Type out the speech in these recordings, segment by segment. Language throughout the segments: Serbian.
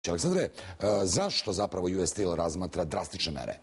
Aleksandre, zašto zapravo US Steel razmatra drastične mere?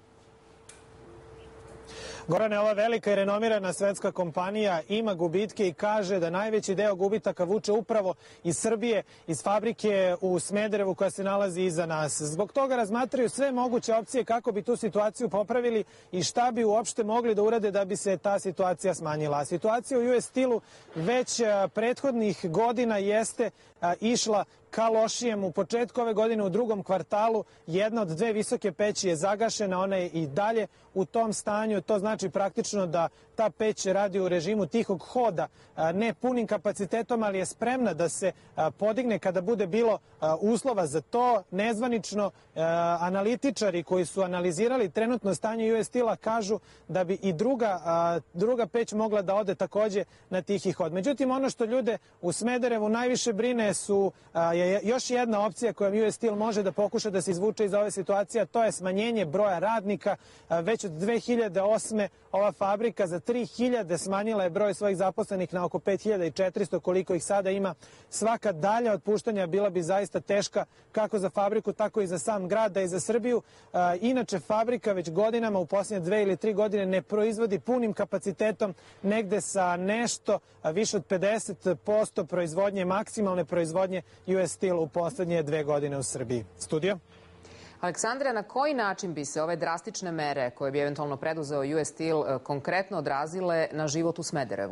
Gorane, ova velika i renomirana svetska kompanija ima gubitke i kaže da najveći deo gubitaka vuče upravo iz Srbije, iz fabrike u Smederevu koja se nalazi iza nas. Zbog toga razmatraju sve moguće opcije kako bi tu situaciju popravili i šta bi uopšte mogli da urade da bi se ta situacija smanjila. Situacija u US Steelu već prethodnih godina jeste išla ka lošijem. U početku ove godine u drugom kvartalu jedna od dve visoke peći je zagašena, ona je i dalje u tom stanju. To znači praktično da ta peć radi u režimu tihog hoda, ne punim kapacitetom, ali je spremna da se podigne kada bude bilo uslova za to. Nezvanično analitičari koji su analizirali trenutno stanje US Steela kažu da bi i druga peć mogla da ode takođe na tihi hod. Međutim, ono što ljude u Smederevu najviše brine je još jedna opcija kojom US Steel može da pokuša da se izvuče iz ove situacije, a to je smanjenje broja radnika. Već od 2008. ova fabrika za 3000 smanjila je broj svojih zaposlenih na oko 5400, koliko ih sada ima. Svaka dalja otpuštanja bila bi zaista teška kako za fabriku, tako i za sam grad, da i za Srbiju. Inače, fabrika već godinama, u posljednje 2 ili 3 godine, ne proizvodi punim kapacitetom, negde sa nešto više od 50% proizvodnje, maksimalne proizvodnje US Steel u poslednje 2 godine u Srbiji. Studio? Aleksandre, na koji način bi se ove drastične mere koje bi eventualno preduzeo US Steel konkretno odrazile na život u Smederevu?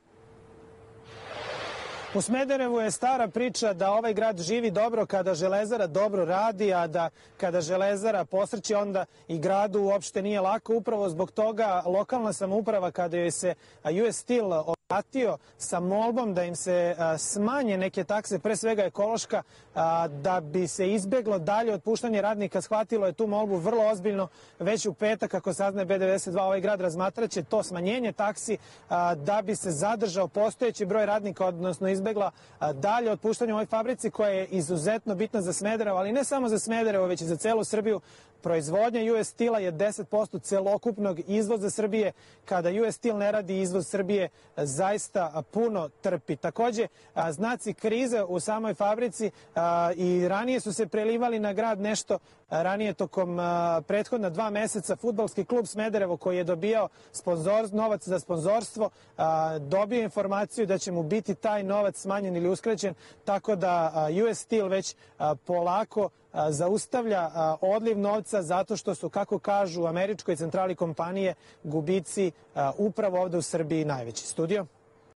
U Smederevu je stara priča da ovaj grad živi dobro kada železara dobro radi, a da kada železara posrće onda i gradu uopšte nije lako. Upravo zbog toga lokalna samouprava, kada joj se US Steel obratio sa molbom da im se smanje neke takse, pre svega ekološka, da bi se izbeglo dalje otpuštanje radnika, shvatilo je tu molbu vrlo ozbiljno. Već u petak, kako saznaje B92, ovaj grad razmatraće to smanjenje taksi da bi se zadržao postojeći broj radnika, odnosno izbegla dalje otpuštanje u ovoj fabrici koja je izuzetno bitna za Smederevo, ali ne samo za Smederevo, već i za celu Srbiju. Proizvodnja US Steela je 10% celokupnog izvoza Srbije. Kada US Steel ne radi, izvoz Srbije zaista puno trpi. Takođe, znaci krize u samoj fabrici i ranije su se prelivali na grad nešto. Ranije, tokom prethodna 2 meseca, fudbalski klub Smederevo, koji je dobijao novac za sponzorstvo, dobio informaciju da će mu biti taj novac smanjen ili uskraćen, tako da US Steel već polako zaustavlja odliv novca zato što su, kako kažu u američkoj centrali kompanije, gubici upravo ovde u Srbiji najveći. Studio?